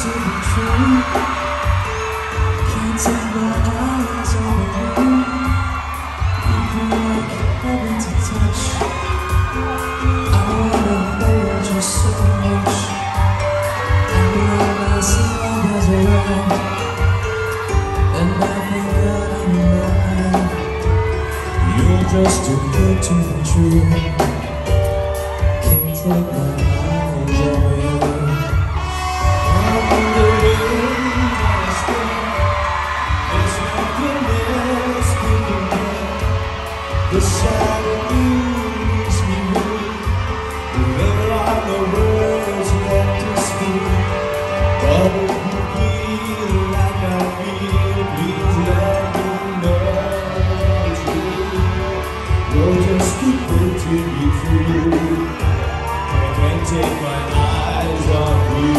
to be true. Can't take my eyes off of you. You feel like heaven to touch. I wanna hold you so much. Every time I see my eyes around, and I think that I'm alive. You're just too good to be true. Can't take my eyes off of you. The shadow leaves me weak. There are no words left to speak. But if you feel like I feel, please let me know it's true. You're just too good to be true. I can't take my eyes off you.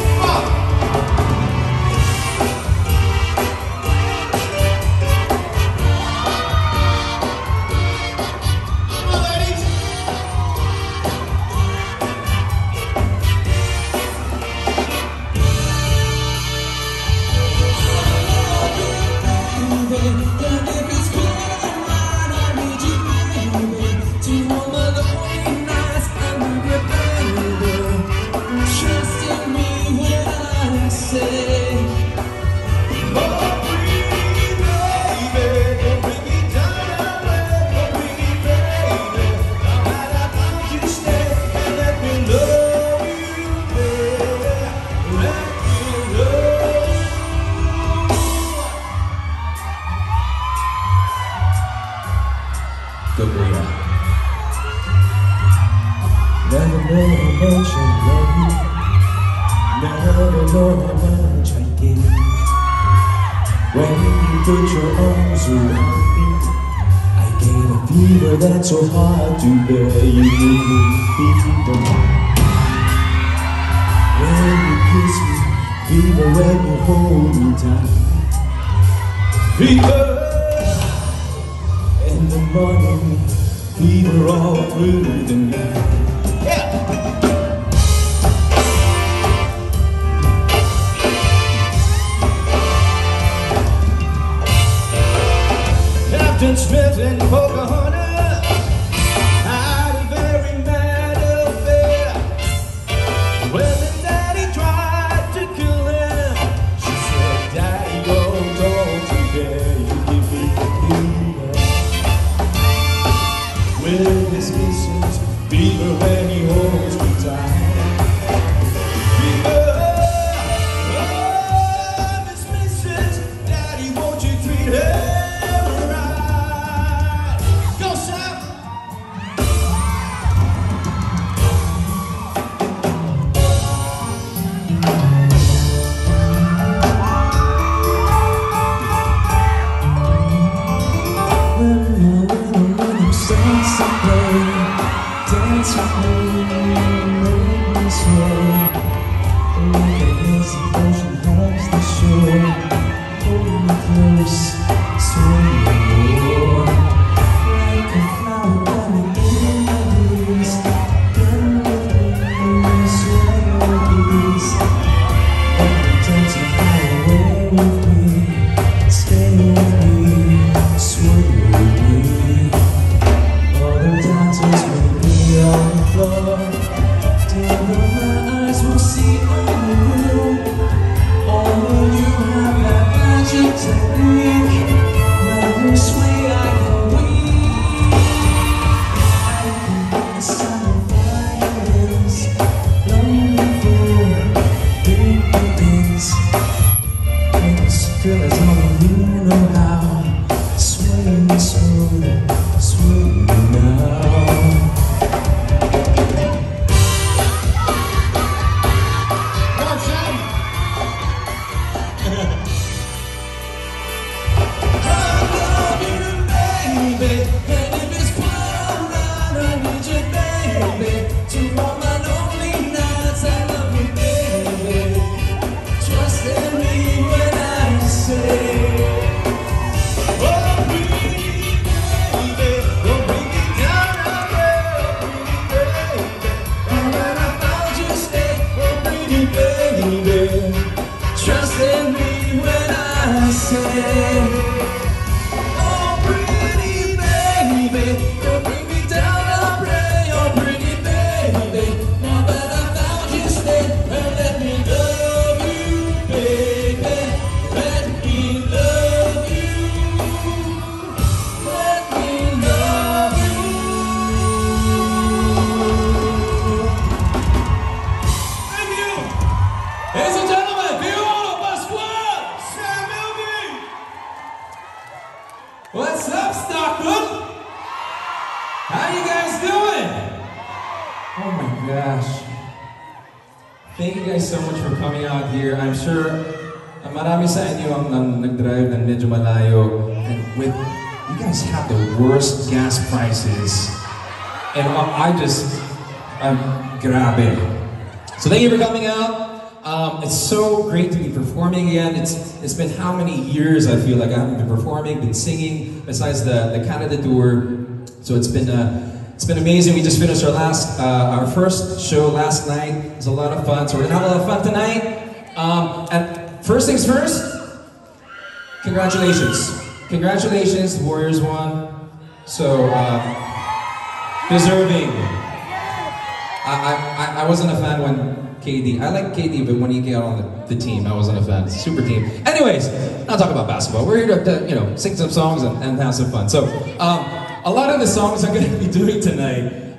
Never know how much I love you. Never know how much I give. When you put your arms around me, I get a fever that's so hard to bear. You make me fever when you kiss me, fever when you hold me tight. Fever in the morning, fever all through the night. Captain Smith and Pocahontas had a very mad affair. When the daddy tried to kill him, she said, "Daddy, oh, don't you dare, you give me fever." With his kisses, fever when he holds me tight. Fever, oh, Miss Mrs. Daddy, won't you treat her? Dance with me, make me sway. Like a lazy ocean hugs the shore. Hold me close, sway me more. Like a flower coming in the breeze. Bend with me, sway your knees. Let me dance you fly away with me. Stay with me, sway with me. All the dancers will be on the floor. Till my eyes will see only you. Only you have that magic technique. When you sway, I can weep. I can be the sound of violins, lonely for big beats. It's still as only you know how. Sway me slowly, sway me now. Baby understand me when I say, oh pretty baby, don't bring me down, I pray. Oh pretty baby, now that I found you, stay and let me love you, baby. Let me love you. Let me love you. Thank you. Ladies and gentlemen, Fiona Pasquale, Sam Milby. What's up, Stockton? How you guys doing? Oh my gosh. Thank you guys so much for coming out here. I'm sure marami sa inyo ang nag-drive ng medyo malayo. And with, you guys have the worst gas prices. And grabe. So thank you for coming out. It's so great to be performing again. It's been how many years I feel like I haven't been performing, been singing, besides the Canada tour. So it's been amazing. We just finished our first show last night. It was a lot of fun. So we're gonna have a lot of fun tonight. And first things first, congratulations. Congratulations, the Warriors won. So deserving. I wasn't a fan when KD. I like KD, but when he got on the team, I wasn't a fan. Super team. Anyways, not talking about basketball. We're here to sing some songs and have some fun. So a lot of the songs I'm going to be doing tonight.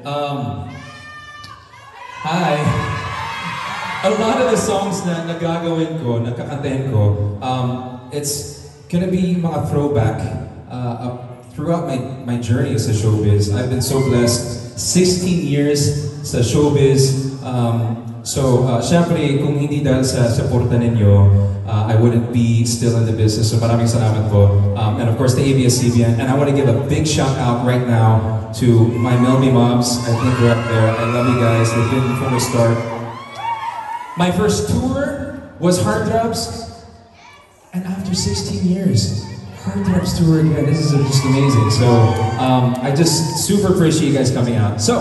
A lot of the songs na nagagawin ko, nakakantahin ko, it's gonna be mga throwback throughout my journey sa showbiz. I've been so blessed. 16 years sa showbiz. Syempre, kung hindi dahil sa suporta ninyo, I wouldn't be still in the business. So maraming salamat po. And of course, the ABS-CBN. And I want to give a big shout out right now to my Melby Mobs. I think they're up there. I love you guys. They've been from the start. My first tour was Heartthrobs. And after 16 years, Heartthrobs tour again. This is just amazing. So I just super appreciate you guys coming out. So,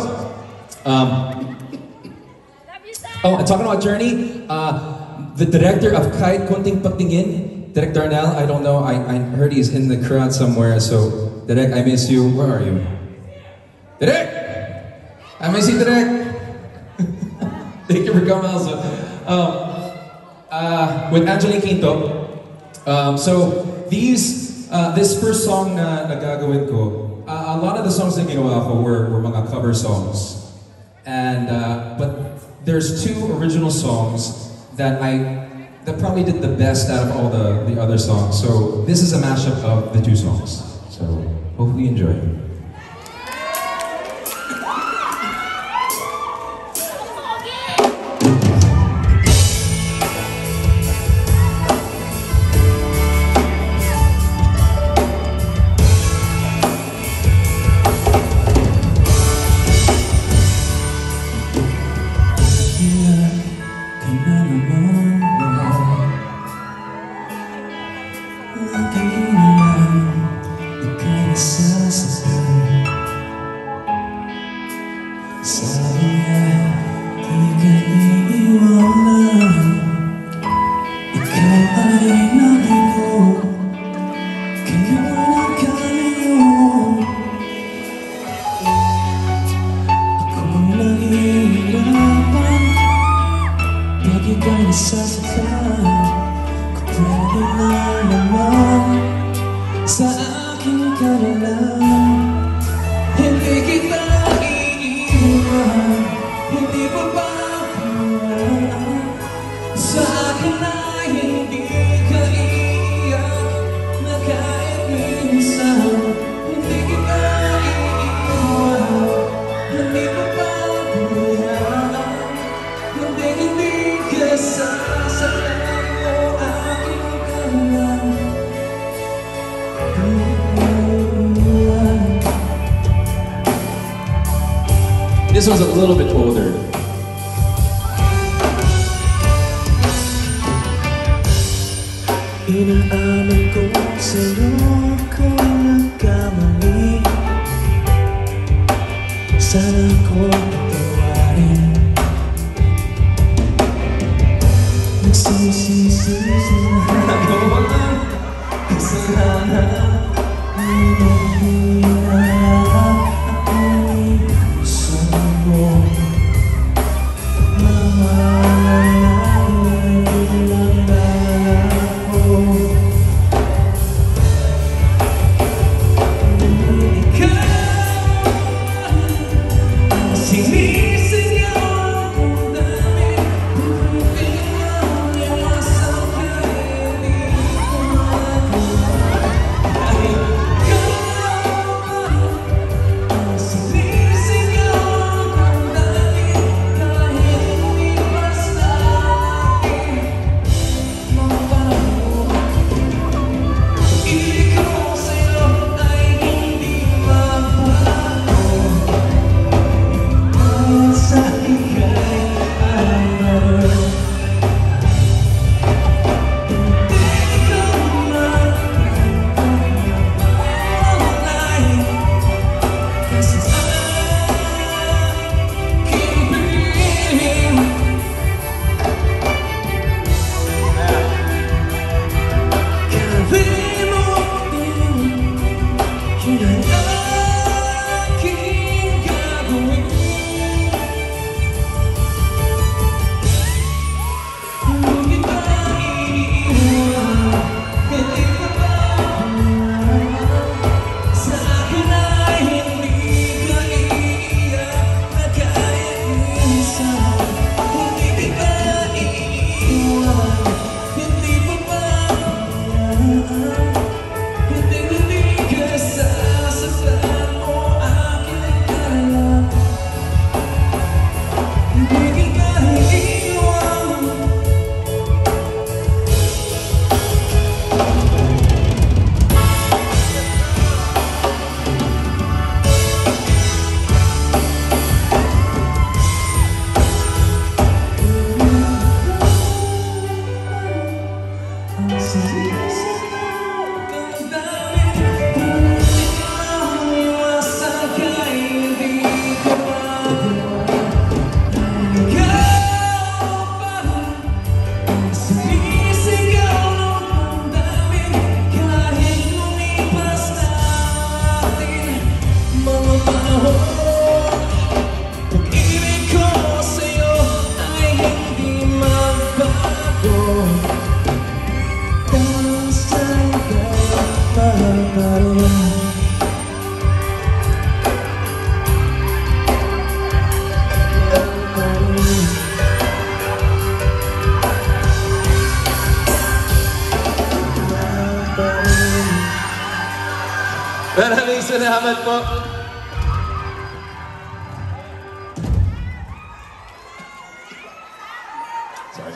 and talking about Journey, the director of Kahit Konting Pagtingin, Direk Darnell, I don't know, I heard he's in the crowd somewhere, so Direk, I miss you. Where are you? Direk! I miss you, Direk! Thank you for coming also. With Angeline Quinto. So this first song na gagawin ko, a lot of the songs na ginawa ko were mga cover songs. And but there's two original songs that probably did the best out of all the other songs. So this is a mashup of the two songs. So hopefully you enjoy. This one's a little bit older. Inaamin ko sa'yo ako'y nagkamali. Sana ko patawarin. Nagsisisi sa nagawang kasalanan. Ako'y gusto mo. Maraming salamat po. Sorry.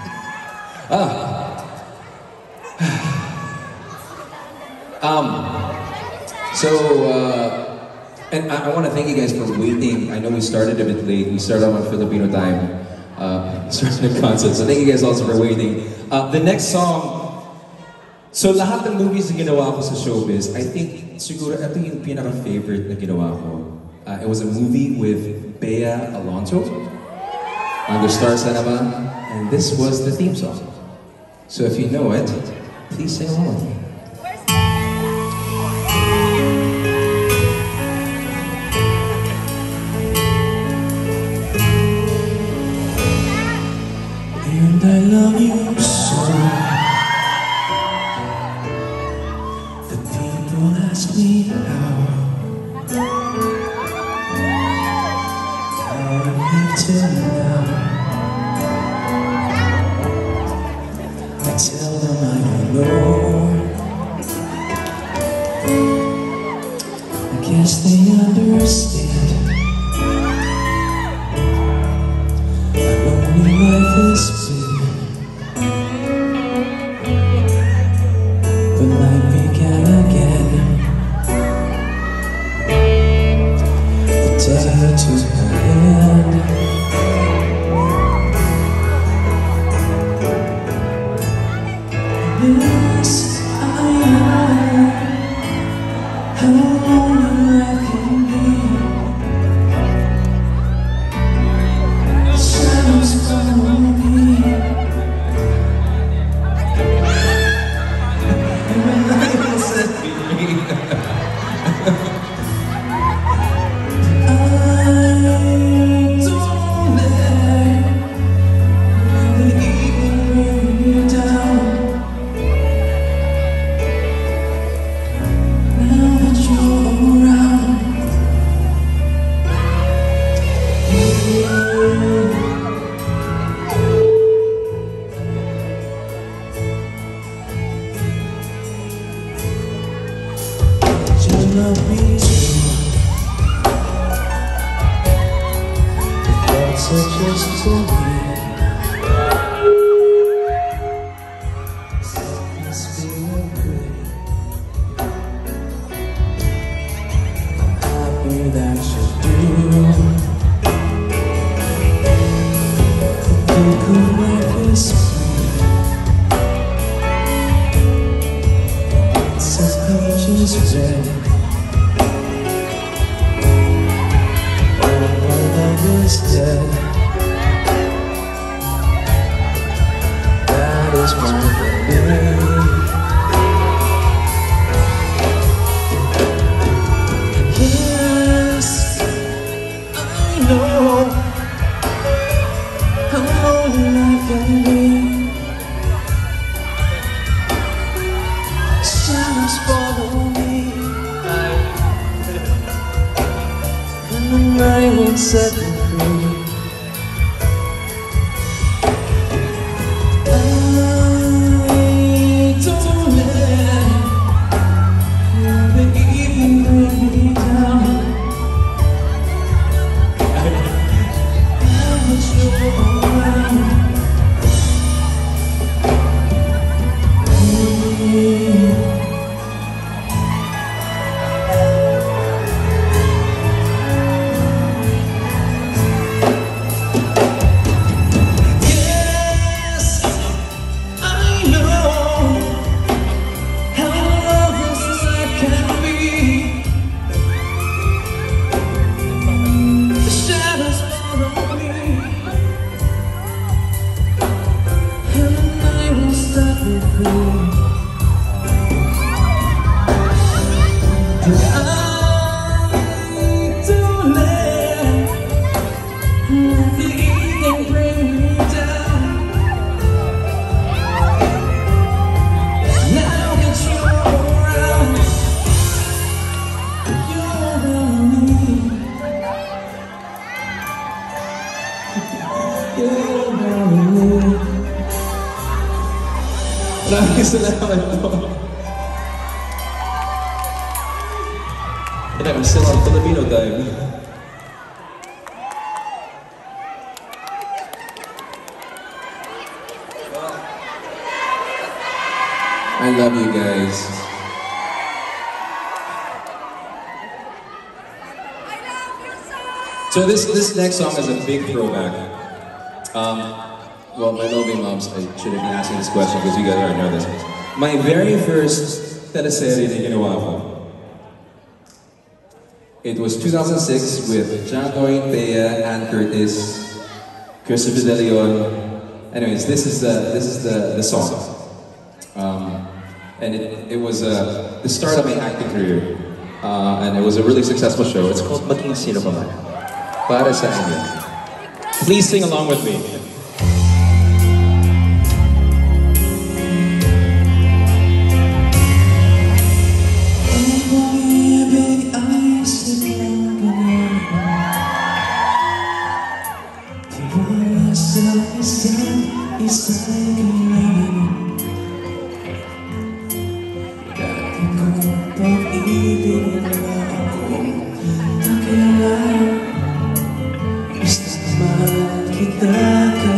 And I want to thank you guys for waiting. I know we started a bit late. We started on Filipino time. Started the concert. So thank you guys also for waiting. The next song, so lahat ng movies na ginawa ko sa showbiz, I think siguro ito yung pinaka-favorite na ginawa ko. It was a movie with Bea Alonso on the Star Cinema, and this was the theme song. So if you know it, please sing along with me. And I love you so that people ask me how I live till now. I tell them I don't know. I guess they understand. My lonely life is but life began again. The day you took my hand. Yes, I know how lonely life can be. Shadows follow me. love me too. The thoughts are just for me. It's feeling good. I'm happy that you do. Think of life is free. It's a pages red. All my love is dead. That is my name. Yes, I know how lonely life can be. Shadows follow me, and the night won't set me free. I don't let the evening bring me down. I'm not sure around. Maraming salamat po. And I'm still on Filipino time. I love you guys. So this next song is a big throwback. Well, my loving moms, I should have been asking this question because you guys already know this. My very first teleserye na ginawa ko, it was 2006 with John Doy, Thea, Ann Curtis, Christopher De Leon. Anyways, this is the song, and it was the start of my acting career, and it was a really successful show. It's called Maging Sino Ka Man. Para sa inyo. Please sing along with me. Basta mahal kita.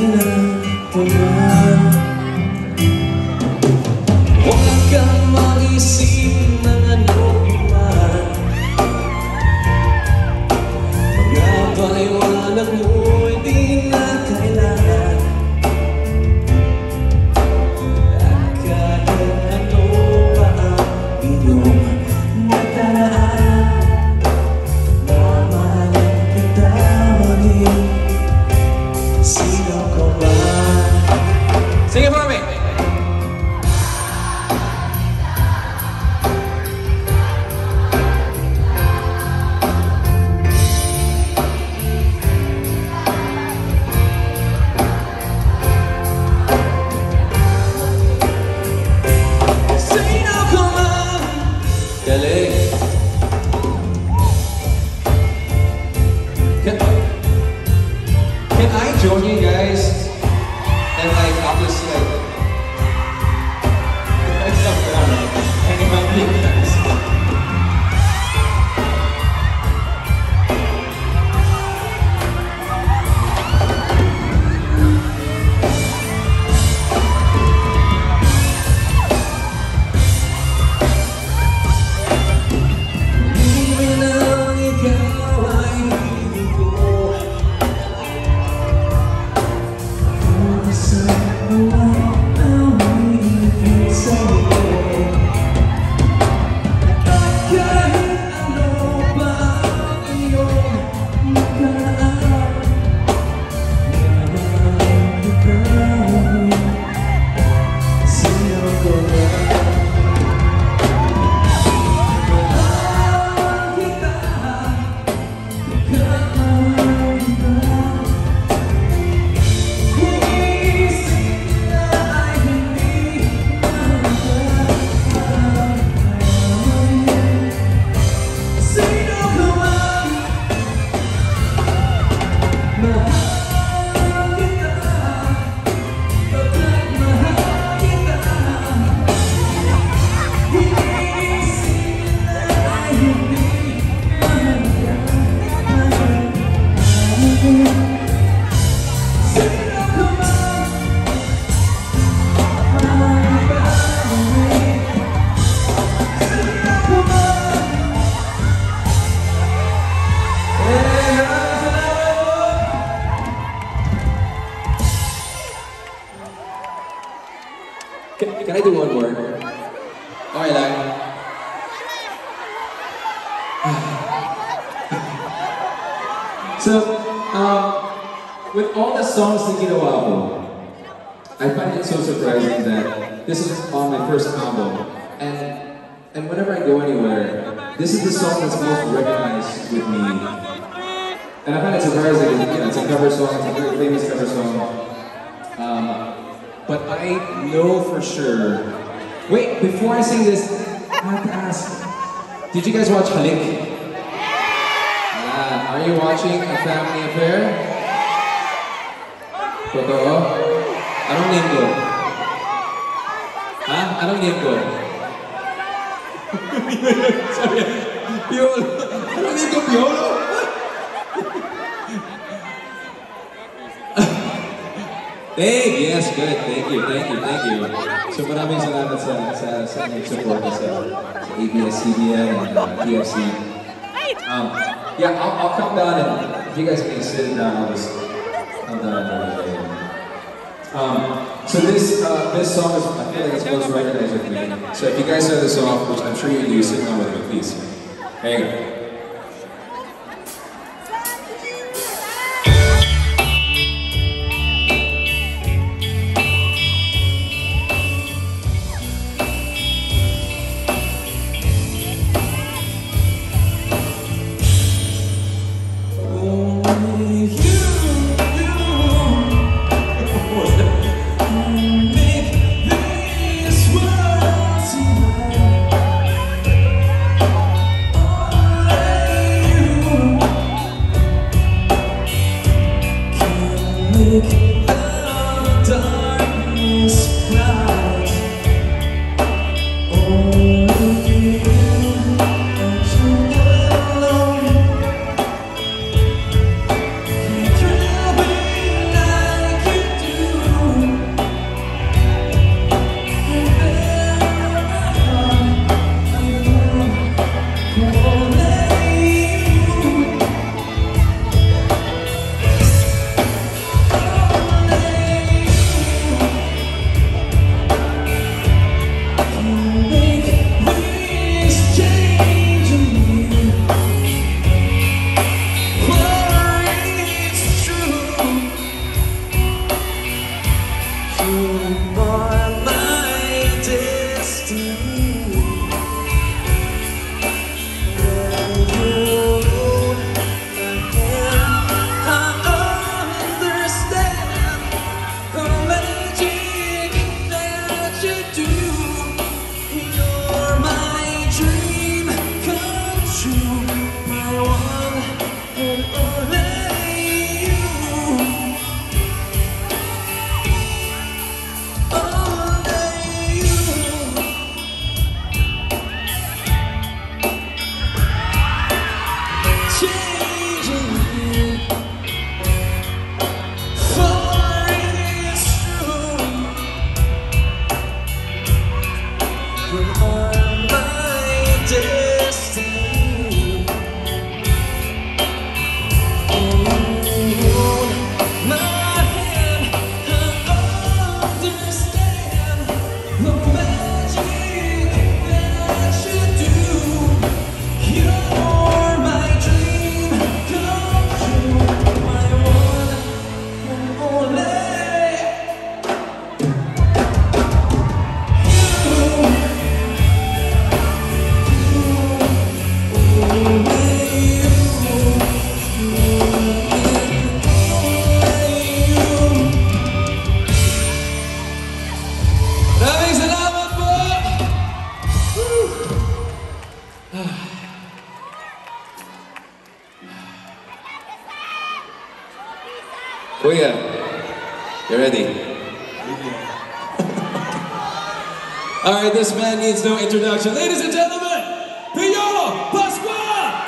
Can I do one more? Okay lang. So, with all the songs na ginawa ko, I find it so surprising that this is on my first album, and whenever I go anywhere, this is the song that's most recognized with me. And I find it surprising, it's a cover song, it's a very famous cover song. But I know for sure. Wait, before I sing this, I have to ask, did you guys watch Halik? Are you watching A Family Affair? Totoo? Anong name ko? Ha? Anong name ko? Sorry. Piolo. Anong name ko? Piolo? Yes, good. Thank you. So maraming salamat sa support sa ABS-CBN and TFC. Yeah, I'll come down and if you guys can sit down, I'll just come down and so this song is, I feel like it's most recognized with me. So if you guys know this song, which I'm sure you do, sit down with me, please. There you go. Kuya, you ready? All right, this man needs no introduction. Ladies and gentlemen, Piolo Pascua!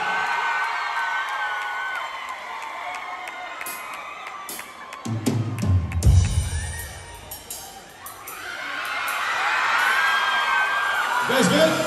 You guys good?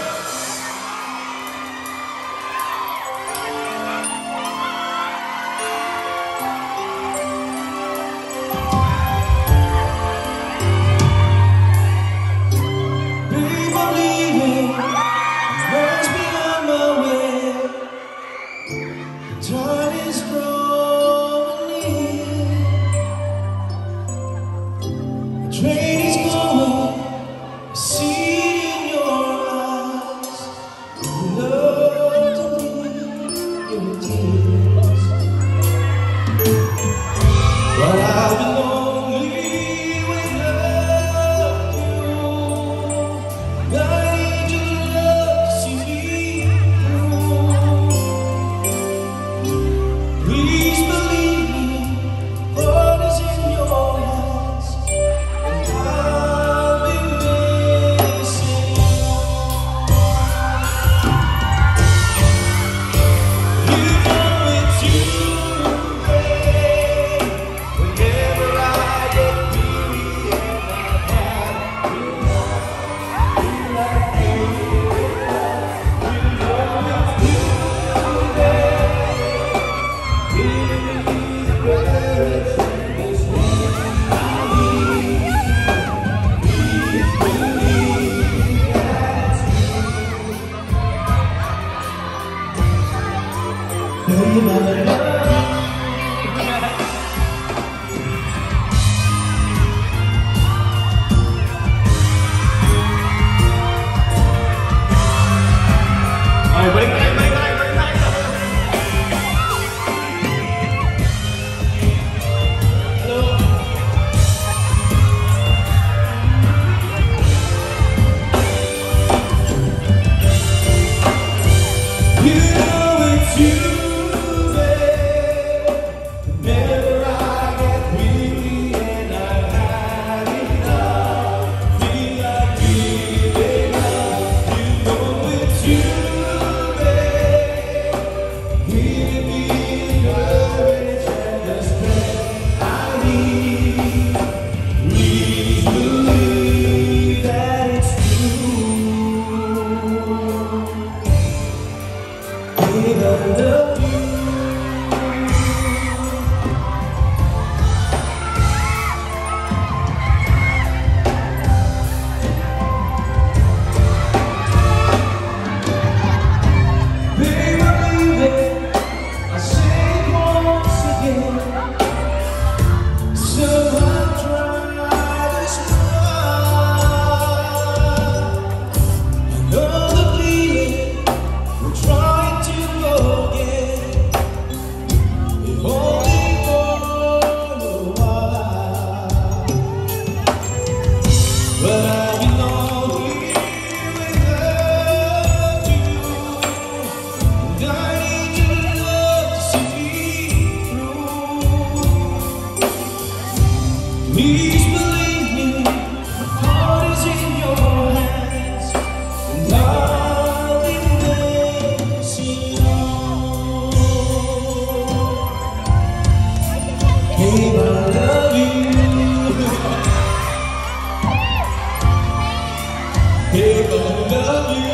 Babe, I love you.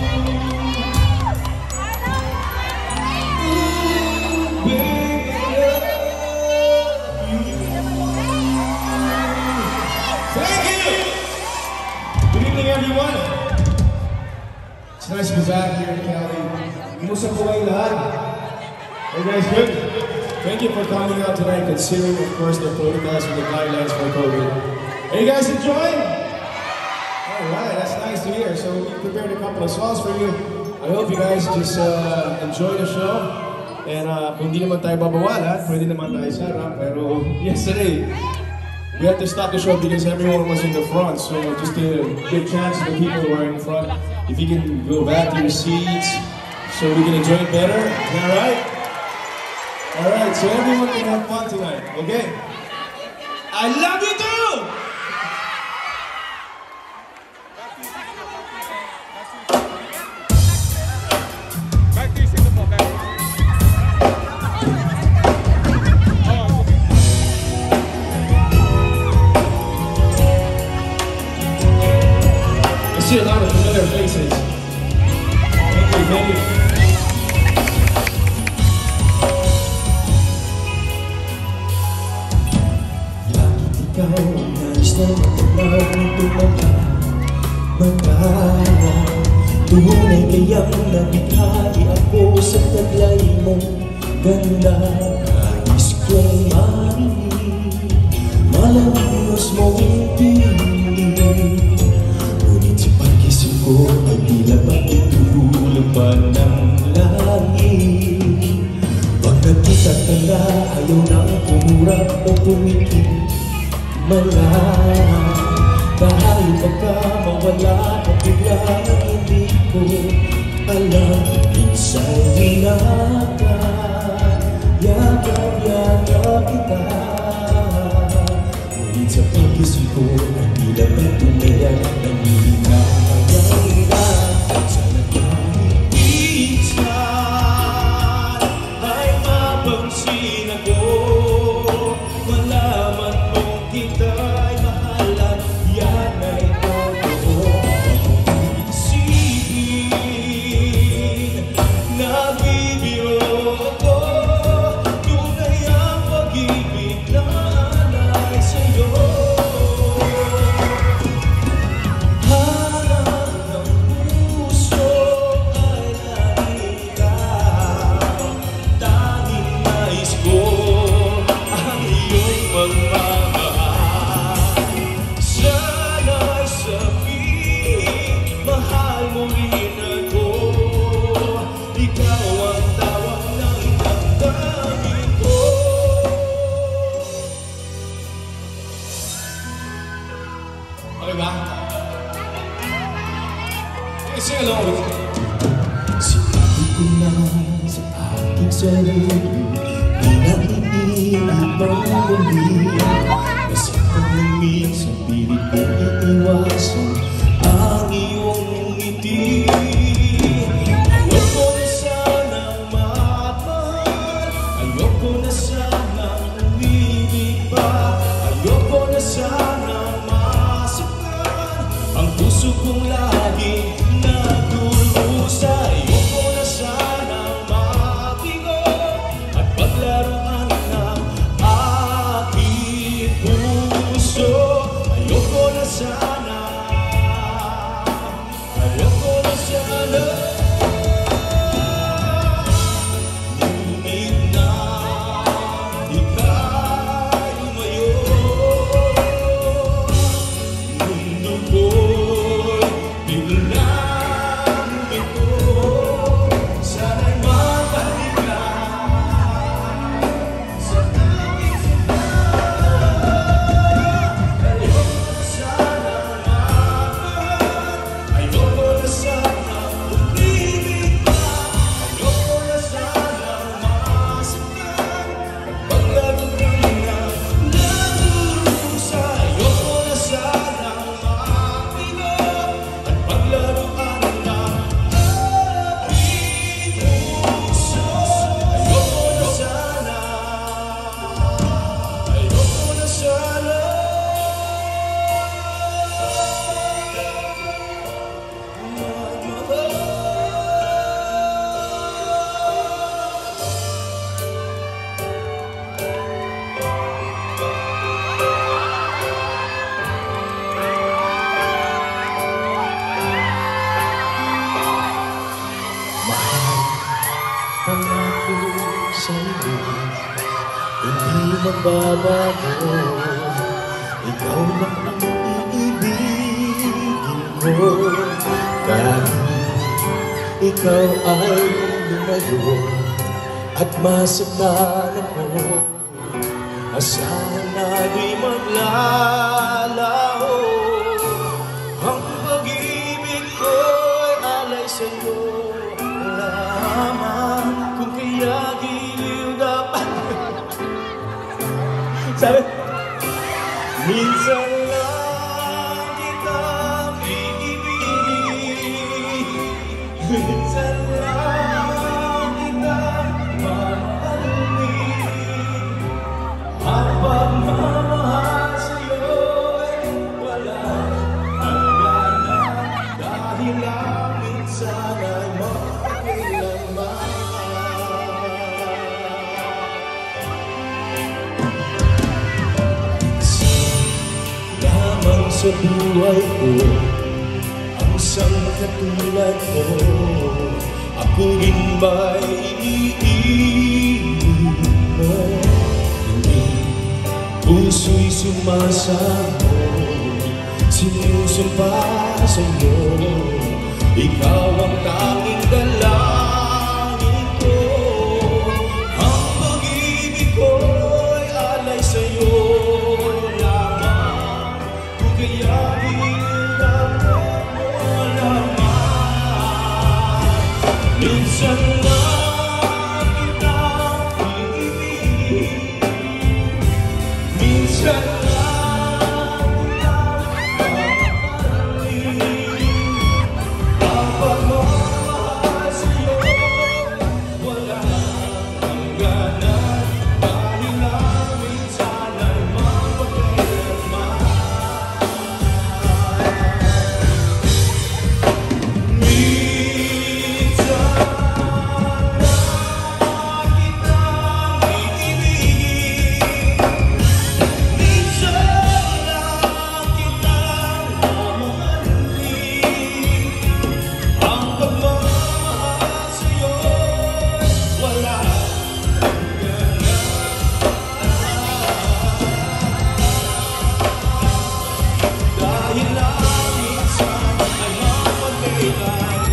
Ooh, babe, I love you. Thank you. Good evening, everyone. It's nice to be back here in Cali. Kumusta po kayo lahat? Are you guys good? Thank you for coming out tonight, considering, of course, the protocols and the guidelines for COVID. Are you guys enjoying? Alright, that's nice to hear. So we prepared a couple of songs for you. I hope you guys just enjoy the show. And kung di naman tayo babawalan, pwede naman tayo sarap. Pero yesterday, we had to stop the show because everyone was in the front. So just to give chance to the people who are in front, if you can go back to your seats so we can enjoy it better. Is that right? Alright, so everyone can have fun tonight, okay? I love you too! I see a lot of familiar faces. Thank you. Ikaw ang nais na magpapagmagalang. Tunay kayang nabighali ako sa taglay mong ganda. Nais kong marinig malangos mong pinig. Ngunit sa pag-isip ko ay tila pagtutulog pa ng langit. Pag nakita ka na ayaw nang kumurap o tumikip malang dahil baka mawala at bigla na hindi ko alam. Minsan hinakan, yakap kita. Ngunit sa pag-isip ko ang tila may tumayan ng hinahanggang. Sa nagkakitisan ay mapansin ako, malaman mong kita'y mahalan, yan ay totoo. Isipin, nabibiro ako, tunay ang pag-ibig na alay sa'yo. Hanap ng puso ay nalilitaw, tanging nais ko ang iyong pagmamahal. Sana'y sabihin, mahal mo rin ako. Ikaw ang tawag ng damdamin ko. Okay ba? Sing along with me. Sinabi ko na sa aking sarili, di na iniinip ang muli. Nasaktan na minsan, pilit kong iiwasan ang iyong ngiti. Ayoko na sanang mahal, ayoko na sanang umibig pa, ayoko na sanang masaktan ang puso kong laging nagdurusa. Ayoko na sanang mabigo at paglaruan ng aking puso. Ayoko na sana, ayoko na sana. Ngunit na ika'y lumayo, mundo ko'y biglang ito. Sana'y mabalik ka sa aking ayoko na sana mahal, ayoko na sana umibig pa, ayoko na sana masaktan at paglaro ka na nagdurusa. Ayoko na sana mabigo at paglaro sa'yo, hindi magbabago. Ikaw lang ang iibigin ko. Kahit ikaw ay lumayo at masaktan ako, asahan na di maglalaho. Ang pag-ibig ko'y alay sa'yo lamang, kung kaya giliw dapat. Sabi, minsan lang kitang iibigin, minsan lang kitang mamahalin. Ang pagmamahal sa'yo'y walang hangganan, dahil ang minsan ay magkailanman. Lamang sa buhay ko ang isang katulad mo, ako rin ba'y iniibig mo? Puso'y sumasamo, sinusumpa sa'yo, ikaw ang tanging dalangin ko. Ang pag-ibig ko'y alay sa'yo lamang, kung kaya hinapon mo lamang. Minsan lang kitang iibigin, minsan lang kitang mamahalin. Ang pagmamahal sa'yo'y walang hangganan, dahil ang minsan ay magpakailanman. Minsan lang kitang iibigin, minsan lang kitang mamahalin. Ang pagmamahal sa'yo'y walang hangganan, dahil ang minsan ay mapagkailanman.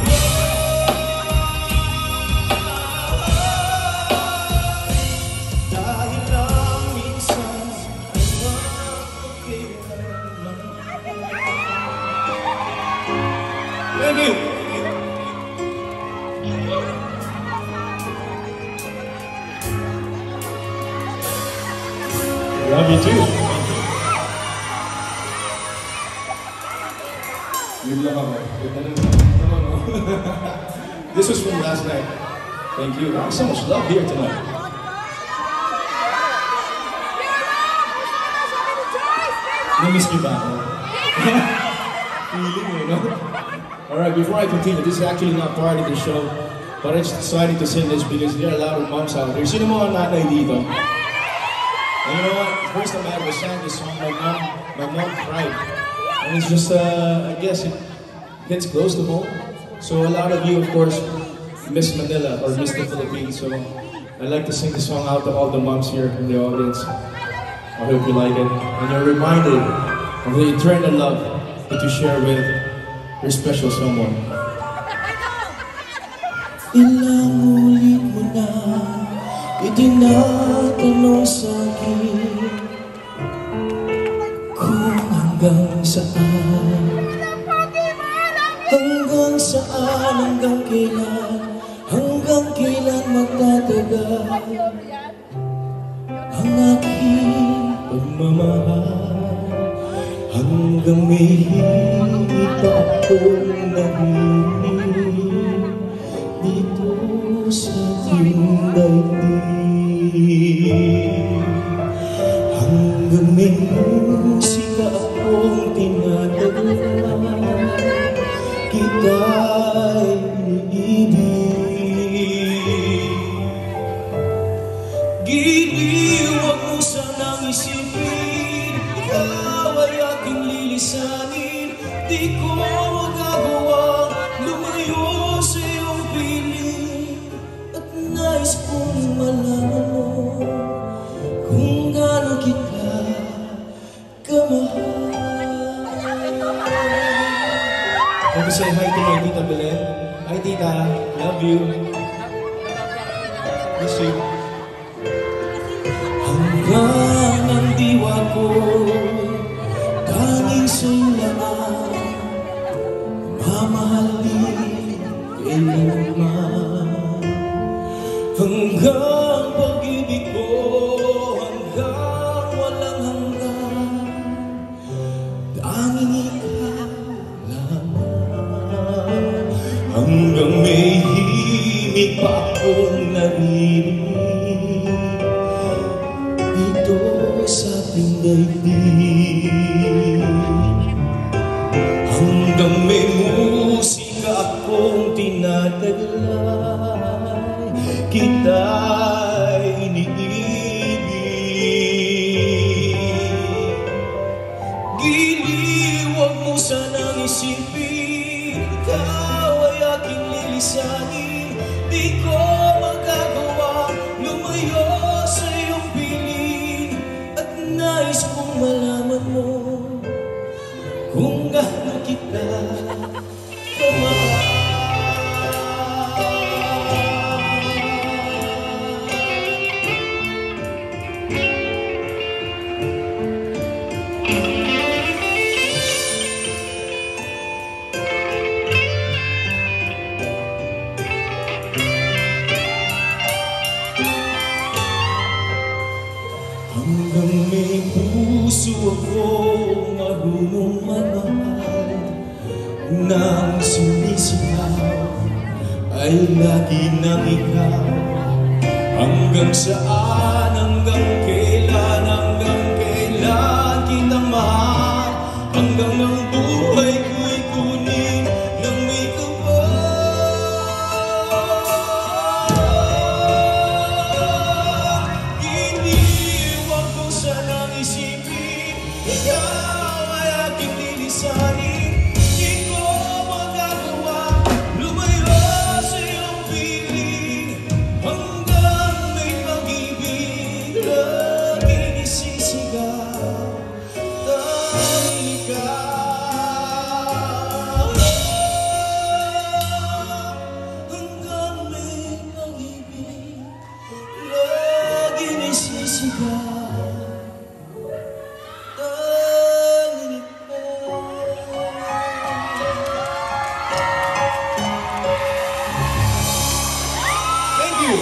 Dahil ang minsan ay mapagkailanman. Thank you. Love you too. Yun lang ako. This was from last night. Thank you. So much love here tonight. Namiss niyo ba ako? Feeling eh, no? Alright, before I continue, this is actually not part of the show, but I just decided to sing this because there are a lot of moms out there. Sino mo ang nanay dito? And you know what? The first time I ever sang this song, my mom cried. And it's just, I guess it hits close to home. So a lot of you, of course, miss Manila or miss the Philippines. So I like to sing the song out to all the moms here in the audience. I hope you like it. And you're reminded of the eternal love that you share with your special someone. Ilang ulit mo na itinatanong sa'kin kung hanggang saan, hanggang kailan magtatagal ang aking pagmamahal, hanggang may hindi pa akong nahihintay dito sa ating daigdig, hanggang may musika akong tinatagla, kita'y iniibig. Giliw, huwag mo sanang isipin, ikaw ay aking lilisanin. Di ko magagawa lumayo sa iyong piling, at nais kong malaman Want to say hi to my Tita Belen. Hi Tita, love you. Miss you. Hanggang ang diwa ko, tanging sa'yo lang mamahalin kailanman. Hanggang pag-ibig ko, hanggang walang hanggan, tanging ikaw lamang. Hanggang may himig pa akong narinig dito sa ating daigdig. Hanggang may musika akong tinataglay, kita'y iniibig. Giliw, huwag mo sanang isipin, ikaw ay aking lilisanin. Di ko magagawa lumayo sa iyong piling, at nais kong malaman mo kung gaano kita kamahal. Hanggang may puso ako marunong magmahal, nang sumisigaw ay lagi nang ikaw. Hanggang saan, hanggang kailan kitang mahal, hanggang ang buhay ko'y kunin ng may kapal. Hindi, huwag mo sanang isipin, ikaw ay aking lilisanin. Di ko magagawa lumayo sa iyong piling, hanggang may pag-ibig laging isisigaw, tanging ikaw. Hanggang may pag-ibig laging isisigaw, tanging ikaw. Thank you.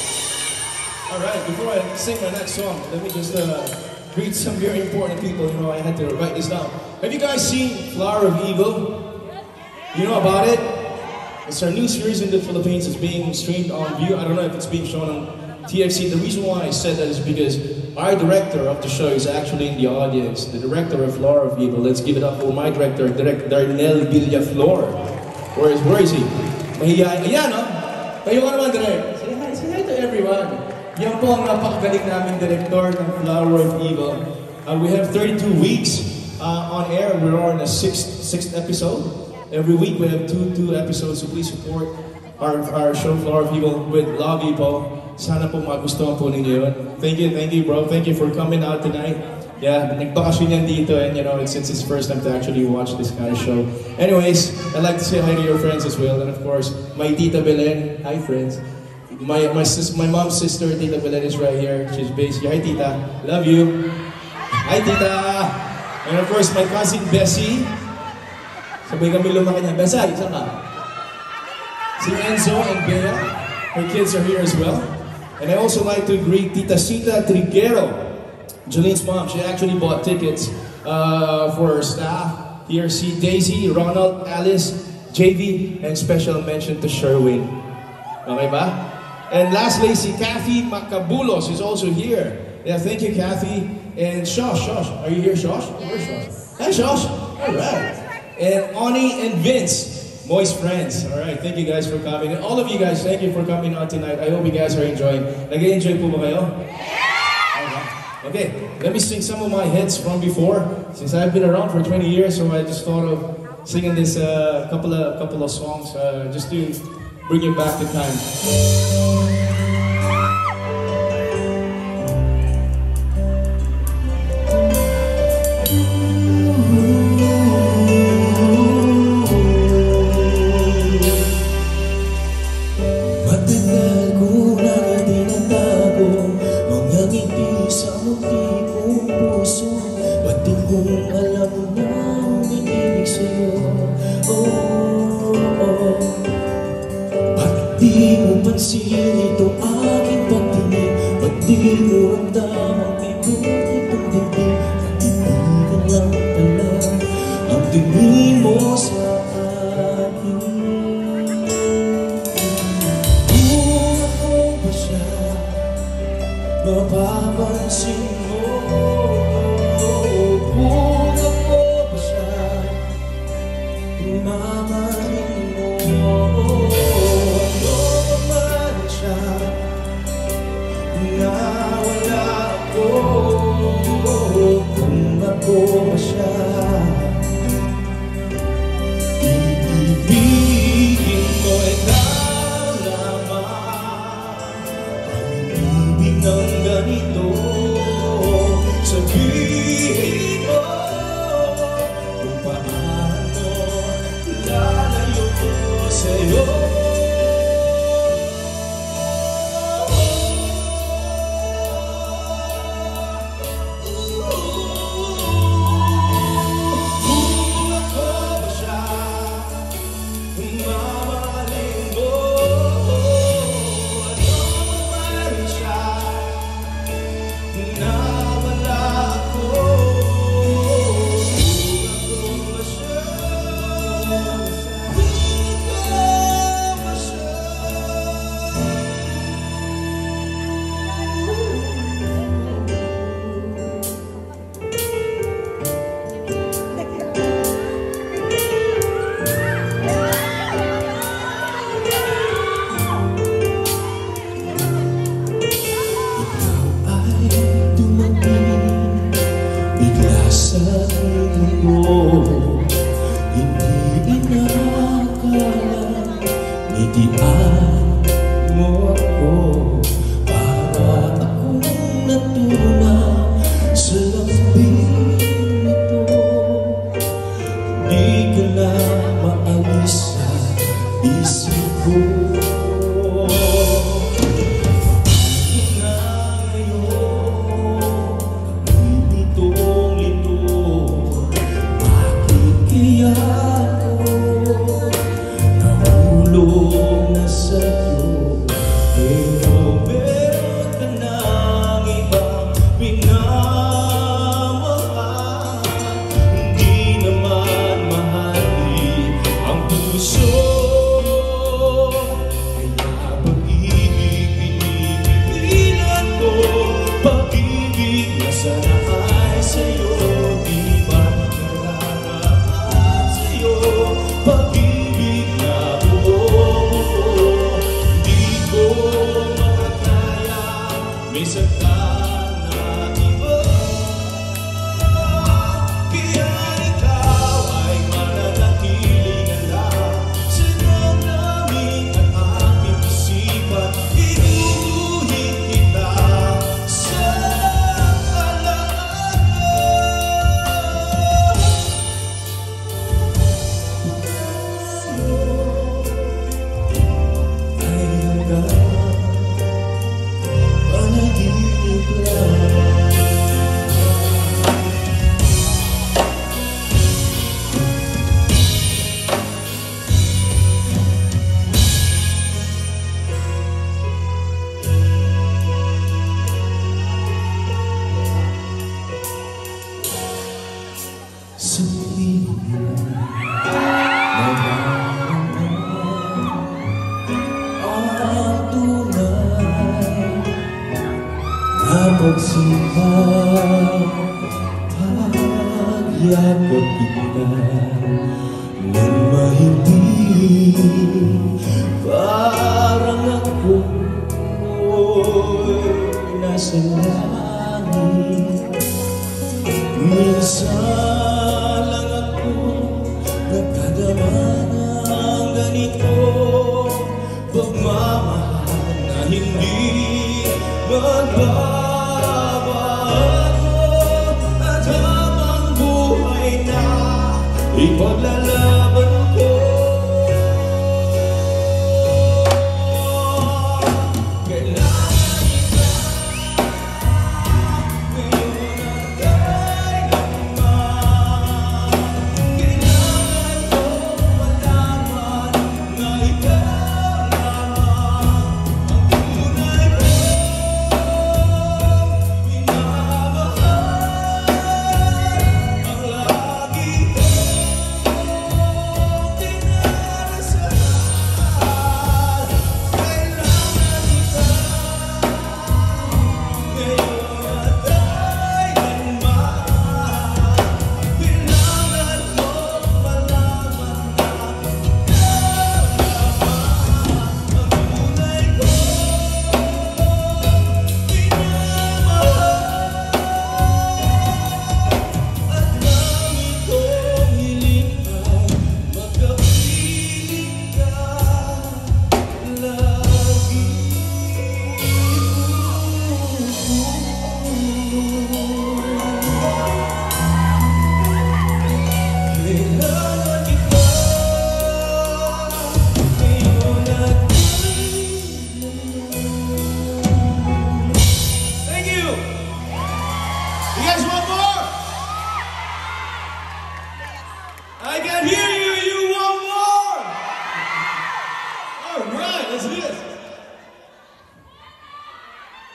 All right, before I sing my next song, let me just greet some very important people. You know, I had to write this down. Have you guys seen Flower of Evil? You know about it? It's our new series in the Philippines. It's being streamed on View. I don't know if it's being shown on TFC. The reason why I said that is because our director of the show is actually in the audience. The director of Flower of Evil. Let's give it up for my director, Darnell Villaflor. Where is he? Mahihayin. Ayan, no? Kayo ka naman, Direk. Say hi to everyone. Yan po ang napakagaling namin director ng Flower of Evil. We have 32 weeks on air. We're on the sixth episode. Every week we have two episodes, so please support our show Flower of Evil with love po. Sana po magustuhan po ninyo yun. Thank you bro. Thank you for coming out tonight. Yeah, nagbakasyon yan dito, and you know, it's his first time to actually watch this kind of show. Anyways, I'd like to say hi to your friends as well, and of course, my Tita Belen. Hi friends. My mom's sister, Tita Belen, is right here. She's based here. Hi Tita, love you. Hi Tita. And of course, my cousin Bessie. Sabay kami lumaki niya. Bessie, isa ka. Si Enzo and Bea, her kids are here as well. And I also like to greet Tita Sita Triguero, Jolene's mom. She actually bought tickets for her staff here. See Daisy, Ronald, Alice, JV, and special mention to Sherwin. Okay ba? And lastly, si Kathy Macabulos is also here. Yeah, thank you, Kathy. And Shosh, are you here, Shosh? Where's Shosh? Hi, Shosh. All right. And Oni and Vince, Moist friends. All right, thank you guys for coming. And all of you guys, thank you for coming on tonight. I hope you guys are enjoying. Nag-enjoy po ba kayo? Yeah! Okay, let me sing some of my hits from before. Since I've been around for 20 years, so I just thought of singing this couple of songs just to bring you back to time. mapapansin mo, kung ako ba siya, mamahalin mo. Ano man siya, nawala ako, kung ako ba siya, iibigin mo'y ng ganito. Sabihin mo kung paano lalayo ko sa'yo. Kung ako ba siya, mamahalin mo. Nawala ako, kung ako ba siya, sa mundo, hindi inakala, nitian mo ako, para akong natuna sa lambing nito. Hindi ka na maalis sa isip ko. Nahulog na sa'yo, pero meron ka ng ibang minamahal. Hindi naman mahalin ang puso, kaya pag-ibig pinipigilan ko. Pag-ibig na sana ay sa'yo, di ba nakararaan sa'yo? Pag-ibig na buo-buo, di ko makakaya, may sakta na iba. Kaya ikaw ay mananatili na lang sa damdamin at aking isipan. Inuulit kita sa alaala. Panaginip lang. Sabihin mo ang tunay na pagsipat, pagyakap kita ng mahigpit. Parang ako'y nasa langit. Minsan lang ako nagkadama ng ganito, pagmamahal na hindi magbabago, at habang buhay na ipaglalaban ko.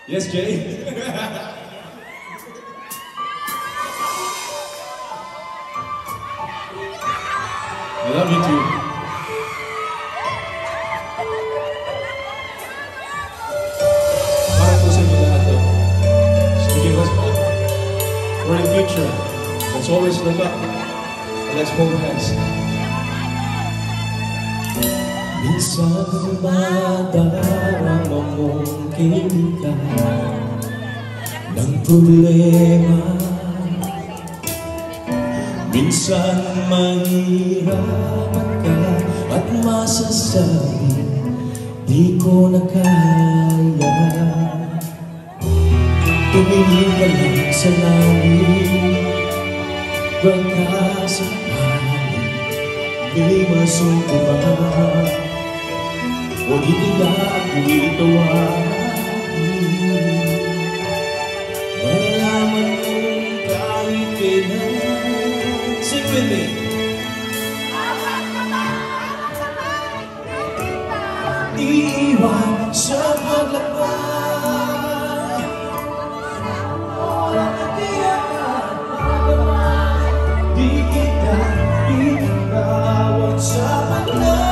Yes, Jay? I love you too. Para po sa inyo lahat. Just to give us hope for the future. Let's always look up. And let's hold hands. Minsan madarama mong kita ng problema. Minsan mahirapan ka at masasabi di ko na kaya. Tumingin ka lang sa langit, baka sakali may masumpa. Huwag nila ako'y tawagin. Malalaman mong kahit kailan. Sing with me. Iiwan sa paglabas. Di kita iiwan sa paglabas.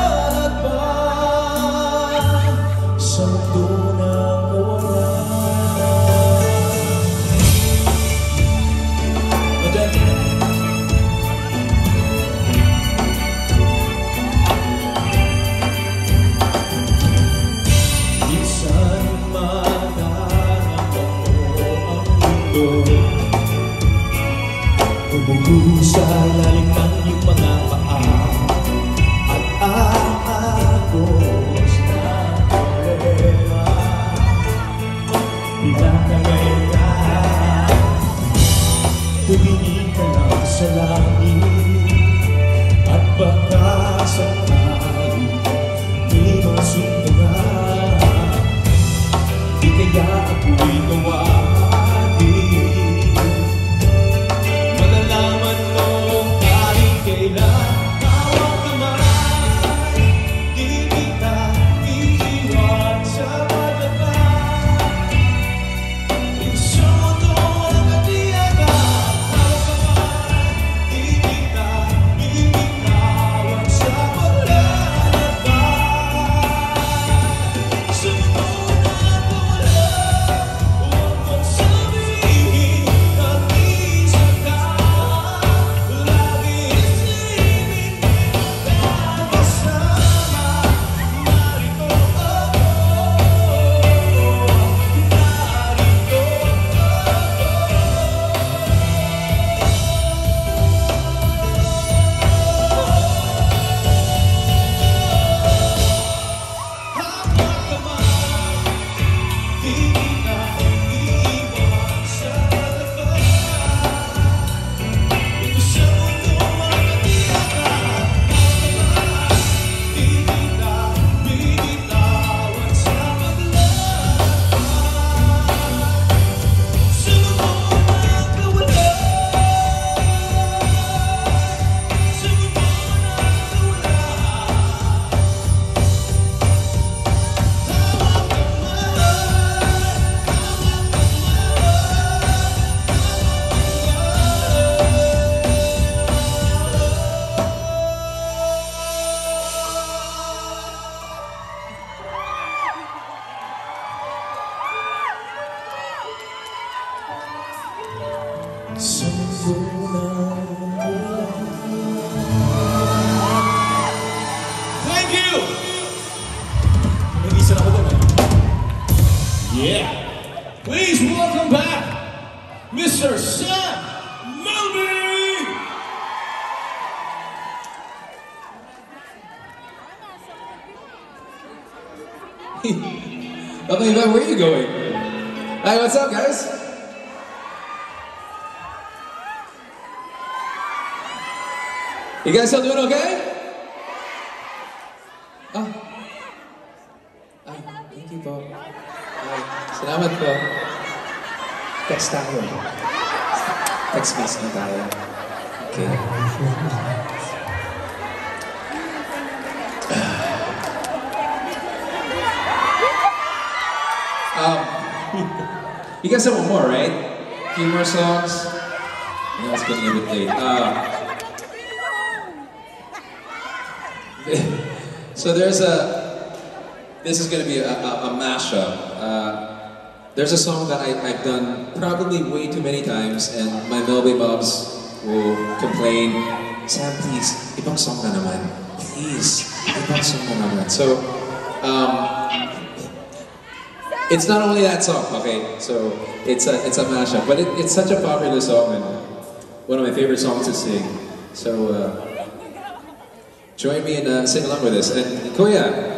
Bumulo sa lalim ng iyong mga paa at aagos na problema. Pinakangay ka, tumingin ka lang sa langit at baka sakali di masumpa. Di kaya ako'y tawagin. Thank you! Yeah! Please welcome back Mr. Sam Melby! Okay, where are you going? Hi, what's up, guys? You guys all doing okay? Ah. Ay, thank you po. Ay, salamat po. Text tayo. Text message na tayo. Okay. You guys have one more, right? A few more songs? Yeah, it's getting a bit late. So there's this is going to be a mashup. There's a song that I've done probably way too many times, and my Melby Bobs will complain, Sam, please, ibang song na naman. Please, ibang song na naman. So, it's not only that song, okay? So, it's a mashup, but it's such a popular song and one of my favorite songs to sing. So, join me and sing along with us. And Kuya,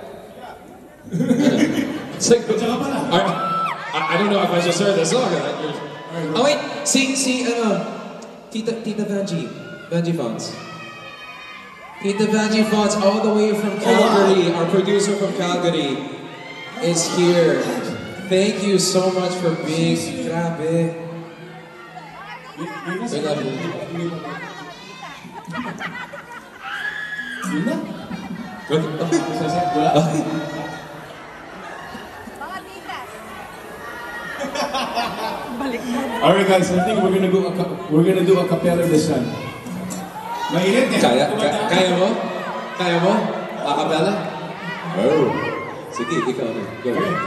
sing. I don't know if I should start the song. Oh wait, see, Tita Vanjie Fonts. Tita Vanjie Fonts, all the way from Calgary, our producer from Calgary, is here. Thank you so much for being grabe. We love you. Alright guys, I think we're gonna do a cappella this time. Mainit eh. Kaya mo? Kaya mo? A cappella? Oh. Sige, ikaw na. Go ahead.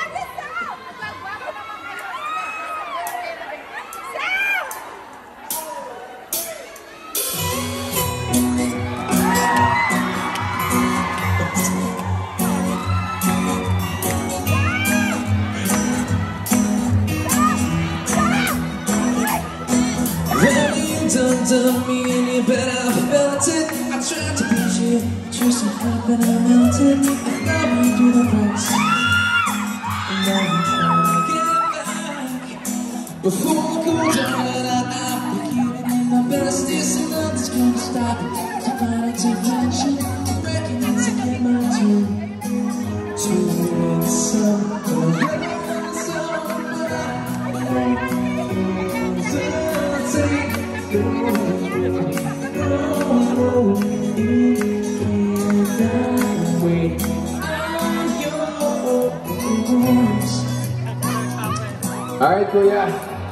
To me and you bet I felt it. I tried to push you, choose to help and I melted. I got me through the cracks, and now I'm trying to get back. Before I go down and I'm keeping in my best. This and nothing's gonna stop it. To find out deflection, breaking it to get my turn. To win some, to win some. Alright, Kuya.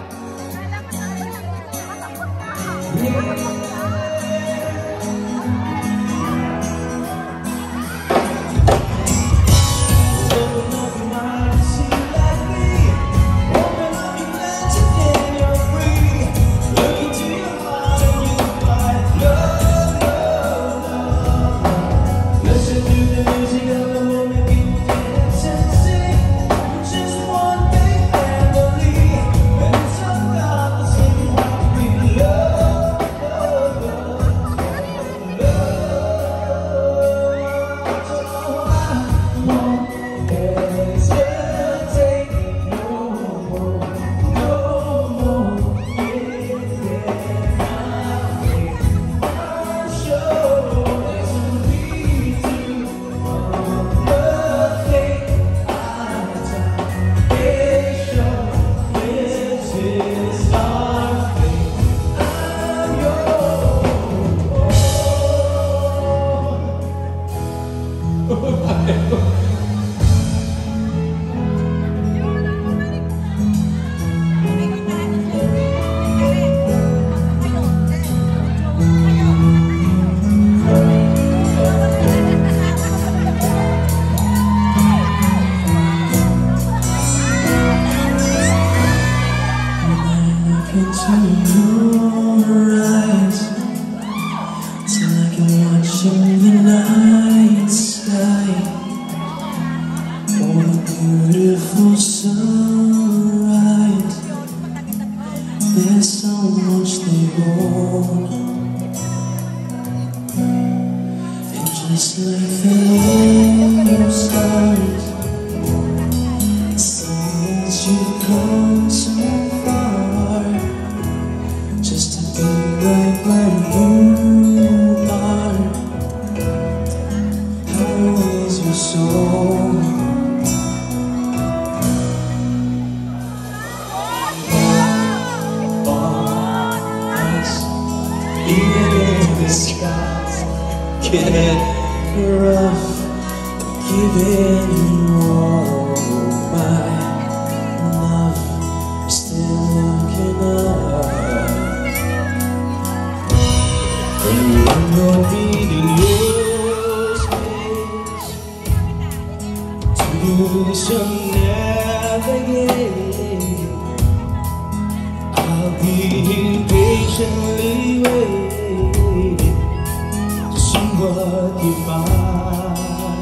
Beautiful sunrise. There's so much they hold, and just like the old stars, it seems you've come so far, just to be right where you are. How is your soul? Even if the skies get rough, giving you all my love. When you're reading your space to do some navigating, I'll be patiently waiting to see what you find.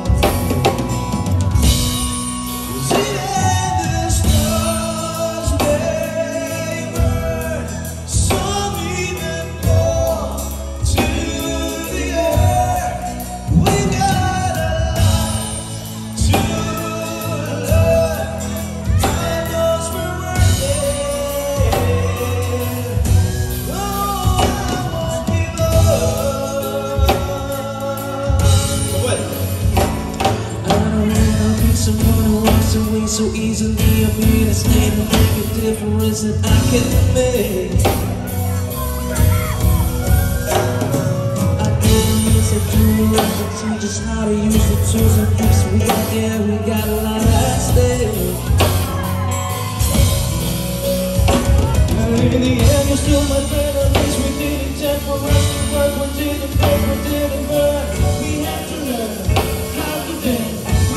Someone who walks away so easily. I'm here to stand and make a difference that I can make. I didn't miss a tool to teach us how to use the tools and gifts we got. Yeah, we got a lot at stake. And in the end, you're still my friend. At least we did it just for us to work. We didn't break, we didn't burn. We had to learn how to dance.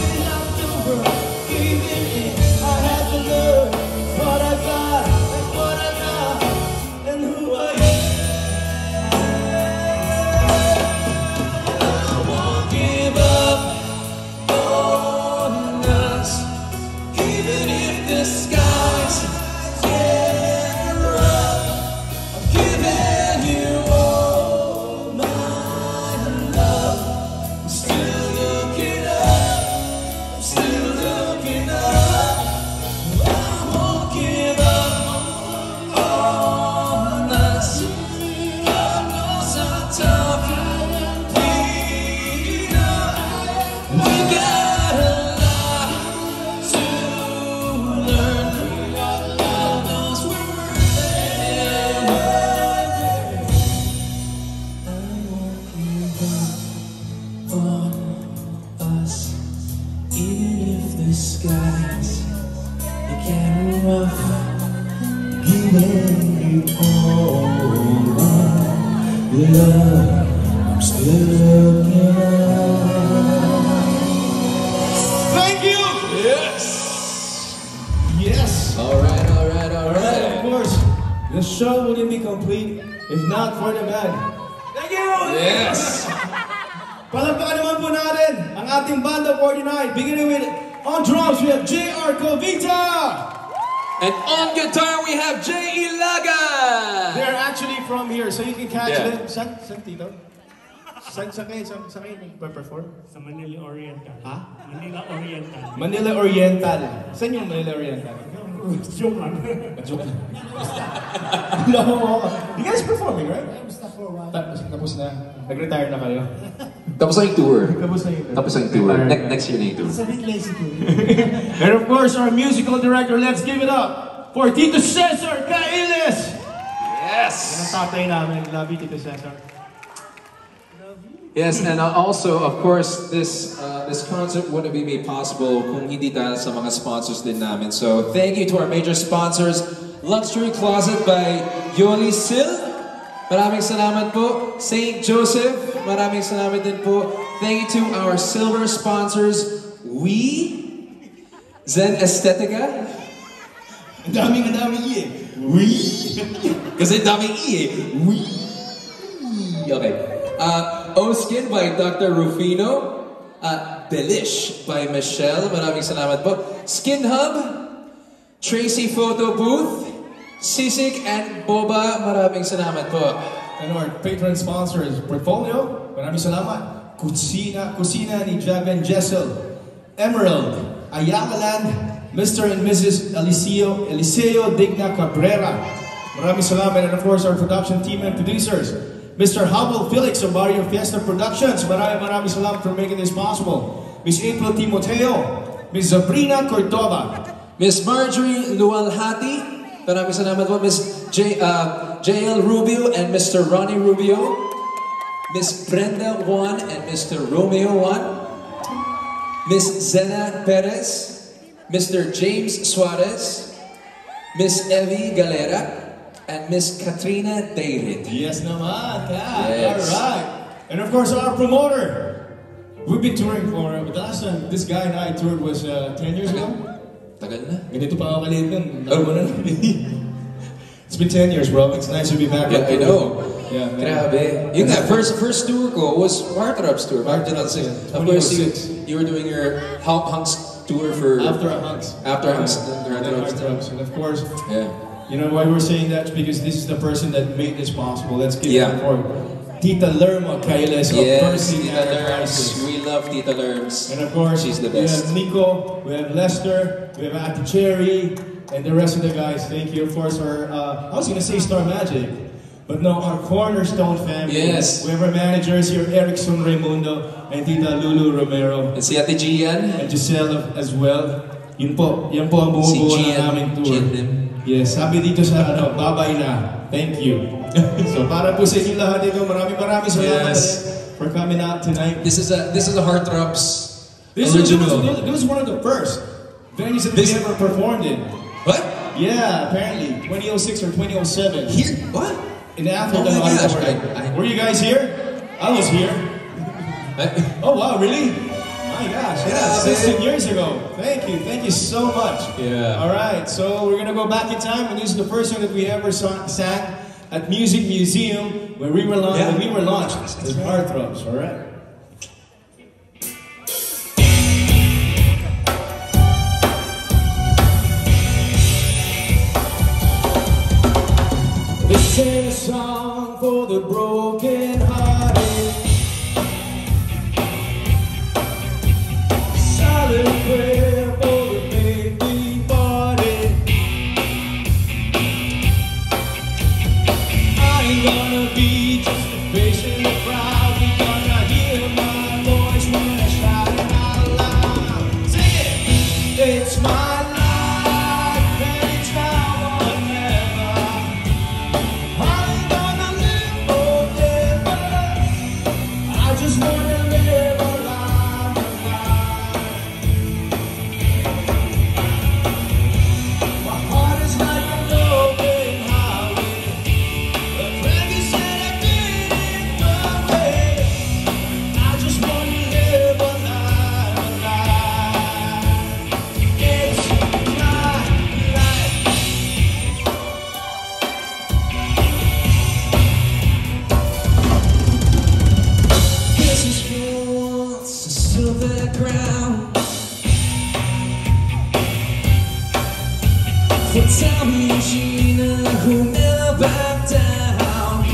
Thank you! Yes! Yes! Alright. Of course, the show wouldn't be complete if not for the band. Thank you! Yes! Palakpakan naman po natin ang ating Banda 49. Beginning with, on drums, we have J.R. Covita! And on guitar, we have Jay Ilaga! They're actually from here, so you can catch Yeah. them. San Tito? Saan kayo perform? Sa Manila Oriental. Ha? Manila Oriental. Manila Oriental. Saan yung Manila Oriental? Joke lang. Joke. Loko mo ako. You guys performing, right? Tapos na. Nag-retire na kayo. Tapos na yung tour. Tapos na yung tour. Next year na yung tour. It's a bit lazy to. And of course, our musical director, let's give it up for Tito Cesar Cailes! Yes! Yan ang tatay namin. Love you, Tito Cesar. Yes, and also, of course, this concert wouldn't be made possible kung hindi dahil sa mga sponsors din namin. So, thank you to our major sponsors, Luxury Closet by Yoli Sil. Maraming salamat po. St. Joseph, maraming salamat din po. Thank you to our silver sponsors, Zen Estetica. Ang daming iye. Kasi daming Okay. O-Skin by Dr. Rufino. Delish by Michelle. Maraming salamat po. Skin Hub, Tracy Photo Booth, Sisig and Boba. Maraming salamat po. And our patron sponsors, Portfolio. Maraming salamat. Kusina ni Javen Jessel. Emerald, Ayala Land, Mr. and Mrs. Eliseo Digna Cabrera. Maraming salamat. And of course, our production team and producers. Mr. Hubble Felix of Barrio Fiesta Productions. Maraming salamat for making this possible. Miss April Timoteo, Miss Sabrina Cordova, Miss Marjorie Lualhati. Maraming salamat po. Miss JL Rubio and Mr. Ronnie Rubio. Miss Brenda Juan and Mr. Romeo Juan. Miss Zena Perez. Mr. James Suarez. Miss Evie Galera. and Miss Katrina Deirit. Yes naman, Kat. Yes. Alright. And of course, our promoter. We've been touring for, but the last time this guy and I toured was 10 years ago. Tagal na. Ganito pa ako kaliit nun. Dalawa na namin. It's been 10 years, bro. It's nice to be back. Yeah, I know. Yeah, man. Grabe. Yung nga, first tour ko was Heartthrobs tour. Back to 2006. Of course, 2006. you were doing your Hunks tour for... After Hunks. After Hunks. Heartthrobs. And of course, Yeah. you know why we're saying that? Because this is the person that made this possible. Let's give Yeah. it for Tita Lerma Kailes of Yes, Bursting Tita Lerms. Enterprises. We love Tita Lerms. And of course, she's the we best. have Nico, we have Lester, we have Ate Cherry, and the rest of the guys. Thank you, of course, our, I was going to say Star Magic, but no, our Cornerstone family. Yes. We have our managers here, Erickson Raimundo, and Tita Lulu Romero, And si Ate Gian. and Giselle as well. Yan po ang Si bumubuo ng Gian. aming tour. Gian din. Yes, sabi dito sa babay na. Thank you. So para po sa inyo lahat ito, maraming salamat Yes. for coming out tonight. This is a Heartthrobs This original. was one of the first venues that we ever performed in. What? Yeah, apparently 2006 or 2007 Here? What? in the Atherton Oh my gosh, Auditorium. Were you guys here? I was here. Oh wow, really? My gosh, yeah, Yeah, 16 years ago. Thank you so much. Yeah. All right, so we're gonna go back in time, and this is the first song that we ever sang at Music Museum when we were launched as Heartthrobs. All right. This is a song for the broken hearted. Silent prayer for the baby parted. I ain't gonna be just a face in the crowd. You're gonna hear my voice when I shout it out loud. Sing it! It's my life and it's now or never. I ain't gonna live forever. I just wanna live a life. My heart is like an open highway. The crazy said I did it my way. I just wanna live a life, a life. It's my life. This is once a silver crown for Tommy and Gina who never back down.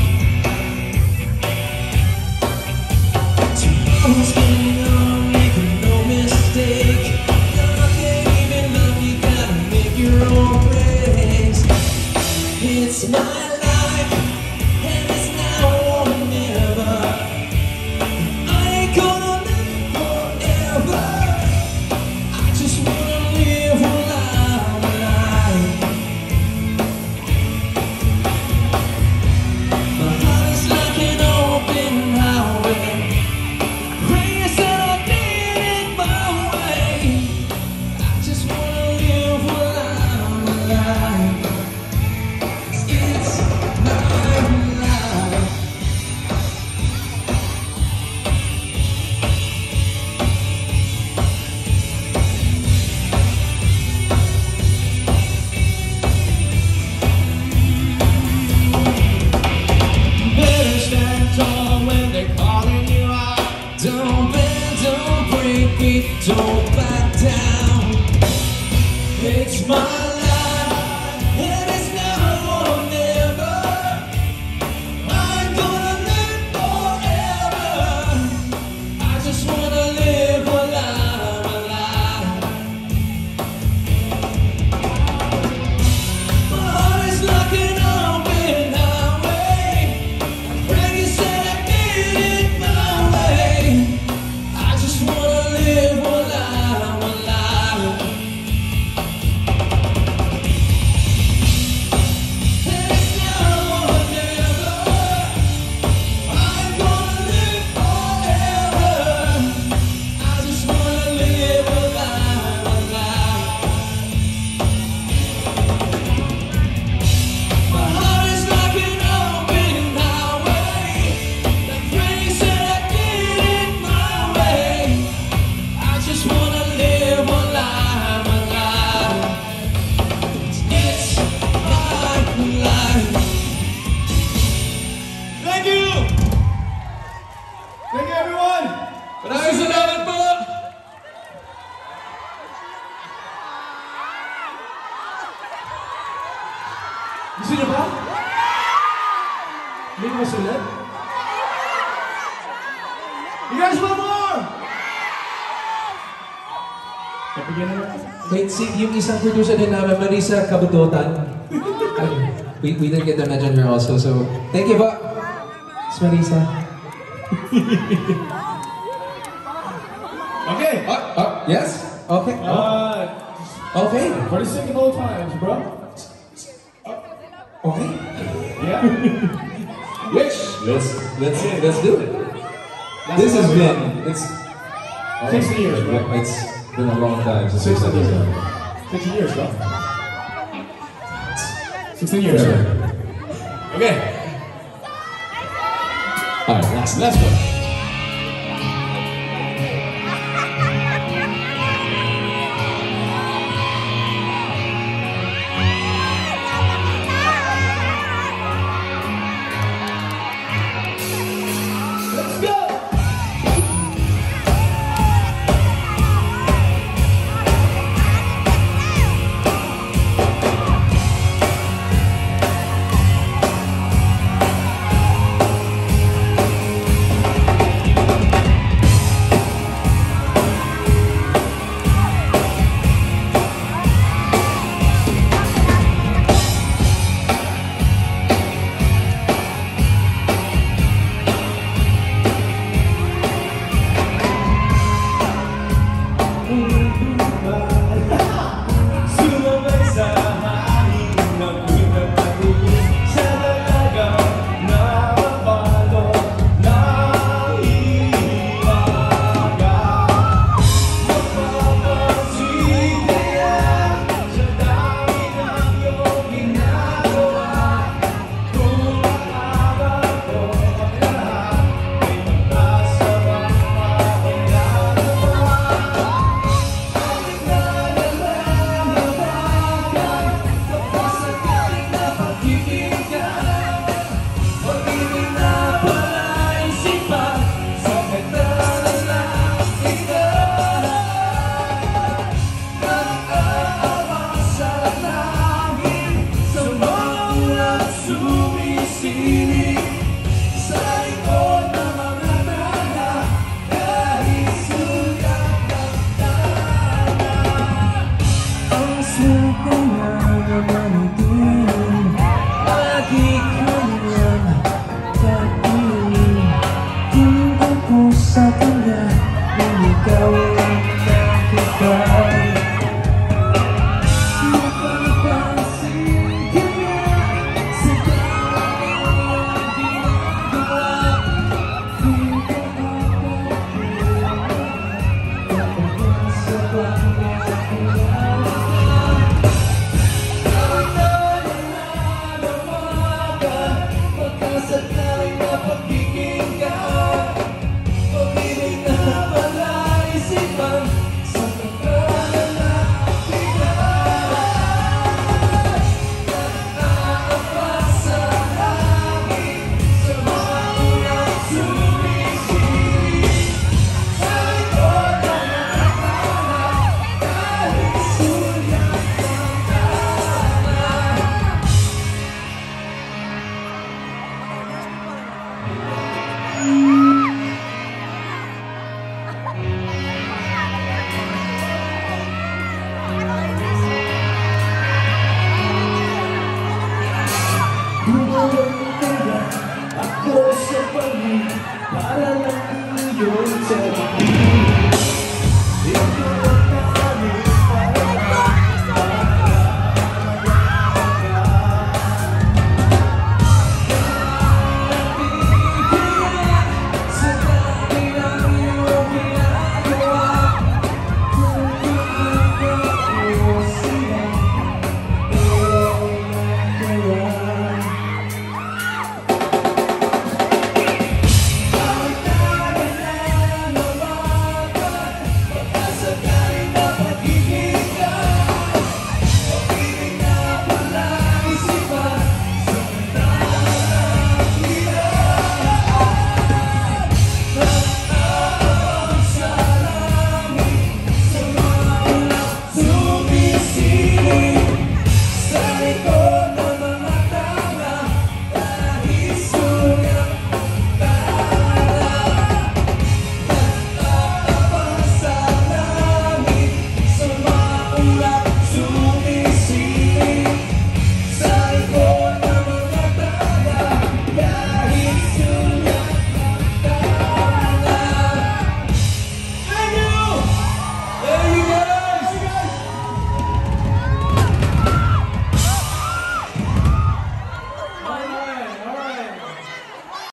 Tomorrow's getting on, make no mistake. God can't even love you, gotta make your own breaks. It's my life, and it's now or never. I ain't gonna live forever. I just wanna live a life. My heart is like an open highway. Prayers that I did it my way. I just wanna live a life. It's my life. Better stand tall when they're calling you out. Don't bend, don't break it, don't back down. It's my life, and it's now or never. I'm gonna live forever. I just wanna live a life, a life. My heart is like an open highway. Pray you said I did it my way. I just wanna live a life, a life. chorus ulit? You guys want more? Kapigyan na natin. Wait, yung isang producer din namin, Marisa Kabututan. we didn't get to mention her also, so thank you ba? It's Marisa. Okay. Yes? Okay. Okay. For the sake of old times, bro. Okay. Yeah. Let's do it. This has been 60 years, bro. It's been a long time since 16 we've done years. this. 16 years, bro. 16 years. Yeah. Okay. Alright, Let's go. Ako sa pangin para lang iyong sabihin.